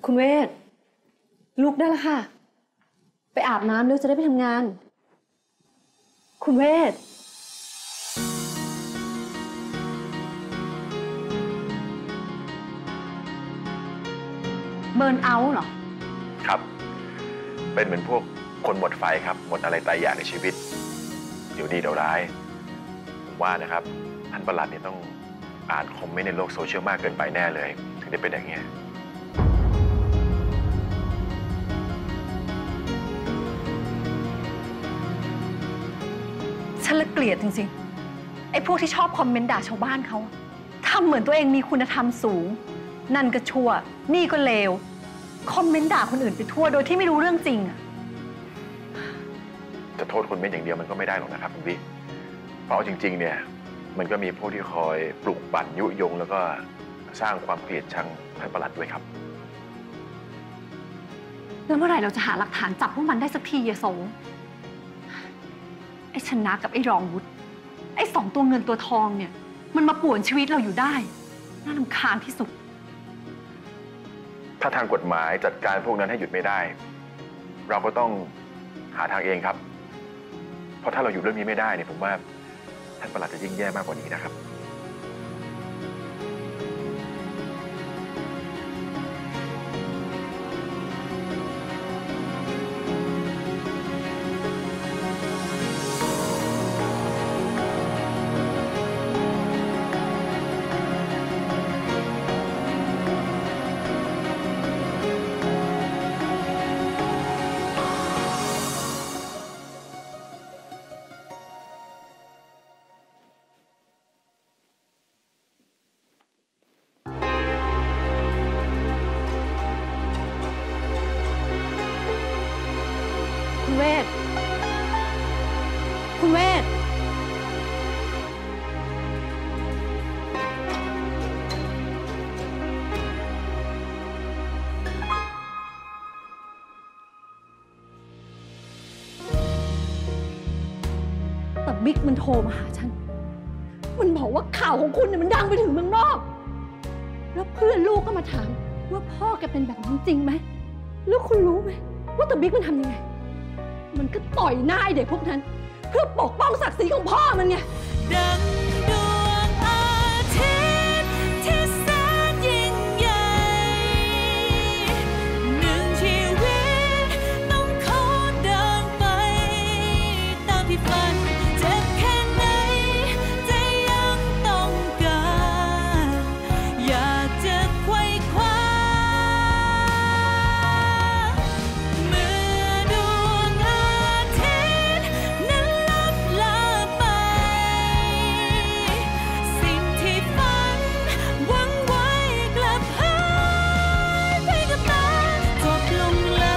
คุณเวทลุกได้แล้วค่ะไปอาบน้ำแล้วจะได้ไปทำงานคุณเวทเบิร์นเอาท์เหรอครับเป็นเหมือนพวกคนหมดไฟครับหมดอะไรตายอยากในชีวิตเดี๋ยวดีเดี๋ยวร้ายผมว่านะครับท่านประหลัดเนี่ยต้องอ่านคอมเมนต์ในโลกโซเชียลมากเกินไปแน่เลยถึงได้เป็นอย่างเงี้ยฉันละเกลียดจริงๆไอ้พวกที่ชอบคอมเมนต์ด่าชาวบ้านเขาทำเหมือนตัวเองมีคุณธรรมสูงนั่นก็ชั่วนี่ก็เลวคอมเมนต์ด่าคนอื่นไปทั่วโดยที่ไม่รู้เรื่องจริงอะจะโทษคนเมนต์อย่างเดียวมันก็ไม่ได้หรอกนะครับคุณวิเพราะจริงๆเนี่ยมันก็มีพวกที่คอยปลุกปั่นยุยงแล้วก็สร้างความเกลียดชังท่านประหลัดด้วยครับแล้วเมื่อไหร่เราจะหาหลักฐานจับพวกมันได้สักทีอะโสไอ้ชนะกับไอ้รองวุฒิไอ้สองตัวเงินตัวทองเนี่ยมันมาป่วนชีวิตเราอยู่ได้น่ารำคาญที่สุดถ้าทางกฎหมายจัดการพวกนั้นให้หยุดไม่ได้เราก็ต้องหาทางเองครับเพราะถ้าเราหยุดเรื่องนี้ไม่ได้เนี่ยผมว่าท่านประหลัดจะยิ่งแย่มากกว่านี้นะครับคุณเวทคุณเวทแต่บิ๊กมันโทรมาหาฉันมันบอกว่าข่าวของคุณเนี่ยมันดังไปถึงเมืองนอกแล้วเพื่อนลูกก็มาถามว่าพ่อแกเป็นแบบนั้นจริงไหมแล้วคุณรู้ไหมว่าแต่บิ๊กมันทำยังไงมันก็ต่อยหน้าไอ้เด็กพวกนั้นเพื่อปกป้องศักดิ์ศรีของพ่อมันไง